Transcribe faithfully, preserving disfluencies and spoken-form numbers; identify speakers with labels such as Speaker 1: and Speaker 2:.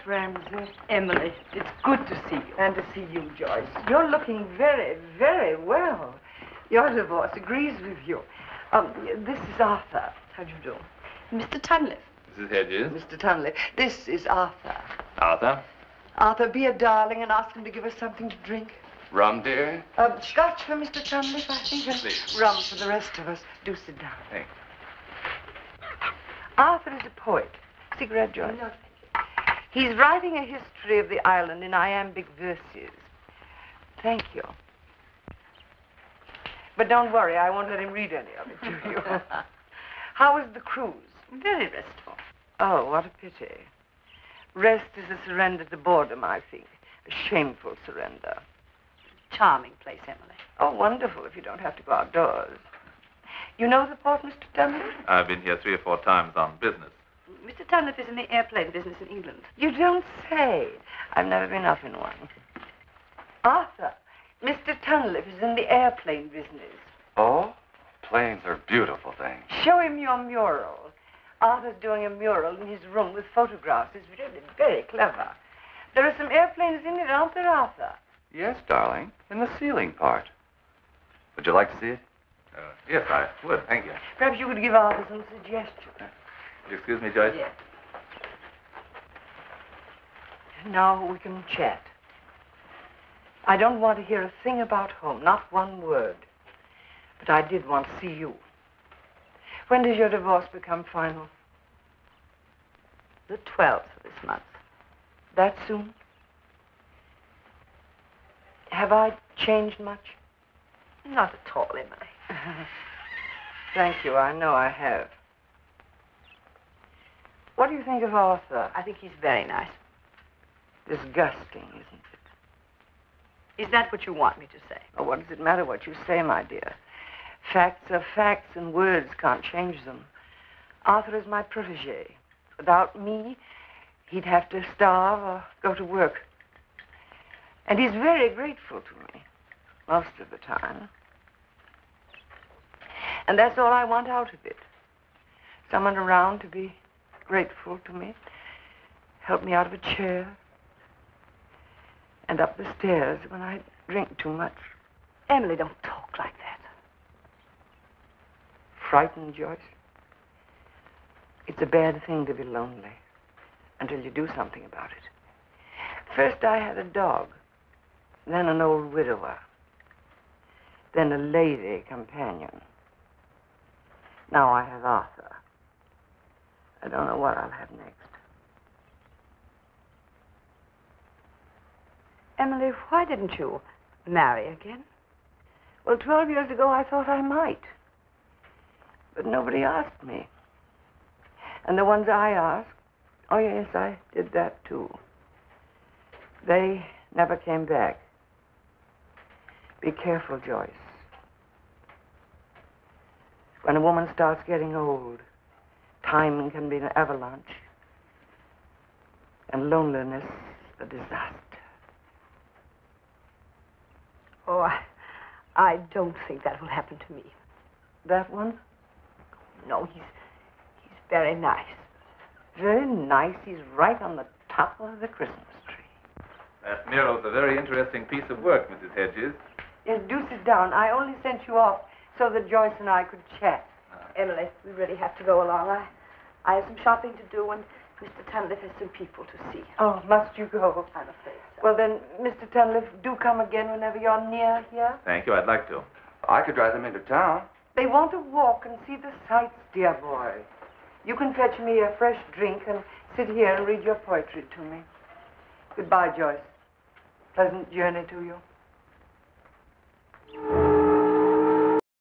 Speaker 1: Ramsey.
Speaker 2: Emily, it's good to see you.
Speaker 1: And to see you, Joyce. You're looking very, very well. Your divorce agrees with you. Um, this is Arthur. How do you do?
Speaker 2: Mister Tunliffe.
Speaker 3: Missus Hedges.
Speaker 1: Mister Tunley. This is Arthur.
Speaker 3: Arthur.
Speaker 1: Arthur, be a darling and ask him to give us something to drink.
Speaker 3: Rum, dear.
Speaker 1: Uh, scotch for Mister Tunliffe, I think, and
Speaker 3: Please.
Speaker 1: rum for the rest of us. Do sit down.
Speaker 3: Thanks.
Speaker 1: Arthur is a poet. Cigarette, Joyce? No, thank you. He's writing a history of the island in iambic verses. Thank you. But don't worry, I won't let him read any of it to you. How was the cruise?
Speaker 2: Very restful.
Speaker 1: Oh, what a pity. Rest is a surrender to boredom, I think. A shameful surrender.
Speaker 2: Charming place, Emily.
Speaker 1: Oh, wonderful if you don't have to go outdoors. You know the port, Mister Tunliffe?
Speaker 3: I've been here three or four times on business.
Speaker 2: Mister Tunliffe is in the airplane business in England.
Speaker 1: You don't say. I've never been up in one. Arthur, Mister Tunliffe is in the airplane business.
Speaker 4: Oh? Planes are beautiful things.
Speaker 1: Show him your mural. Arthur's doing a mural in his room with photographs. It's really very clever. There are some airplanes in it, aren't there, Arthur?
Speaker 4: Yes, darling. In the ceiling part. Would you like to see it?
Speaker 3: Uh, yes, I would. Thank you.
Speaker 1: Perhaps you could give Arthur some suggestions.
Speaker 3: Excuse me, Joyce?
Speaker 1: Yes. Now we can chat. I don't want to hear a thing about home, not one word. But I did want to see you. When does your divorce become final?
Speaker 2: The twelfth of this month.
Speaker 1: That soon? Have I changed much?
Speaker 2: Not at all, Emily.
Speaker 1: Thank you. I know I have. What do you think of Arthur?
Speaker 2: I think he's very nice.
Speaker 1: Disgusting, isn't it?
Speaker 2: Is that what you want me to say?
Speaker 1: Oh, what does it matter what you say, my dear? Facts are facts, and words can't change them. Arthur is my protege. Without me, he'd have to starve or go to work. And he's very grateful to me, most of the time. And that's all I want out of it. Someone around to be grateful to me, help me out of a chair, and up the stairs when I drink too much.
Speaker 2: Emily, don't talk like that.
Speaker 1: Frightened, Joyce? It's a bad thing to be lonely until you do something about it. First I had a dog, then an old widower, then a lady companion. Now I have Arthur. I don't know what I'll have next.
Speaker 2: Emily, why didn't you marry again?
Speaker 1: Well, twelve years ago I thought I might. But nobody asked me. And the ones I asked, oh yes, I did that too. They never came back. Be careful, Joyce. When a woman starts getting old, time can be an avalanche. And loneliness, a disaster.
Speaker 2: Oh, I, I don't think that will happen to me.
Speaker 1: That one?
Speaker 2: No, he's, he's very nice.
Speaker 1: Very nice. He's right on the top of the Christmas tree.
Speaker 3: That mural's a very interesting piece of work, Missus Hedges.
Speaker 1: Yes, do sit down. I only sent you off so that Joyce and I could chat.
Speaker 2: Emily, we really have to go along. I, I have some shopping to do, and Mister Tunliffe has some people to see.
Speaker 1: Oh, must you go?
Speaker 2: I'm afraid so.
Speaker 1: Well, then, Mister Tunliffe, do come again whenever you're near here.
Speaker 3: Thank you. I'd like to.
Speaker 4: I could drive them into town.
Speaker 1: They want to walk and see the sights, dear boy. You can fetch me a fresh drink and sit here and read your poetry to me. Goodbye, Joyce. Pleasant journey to you.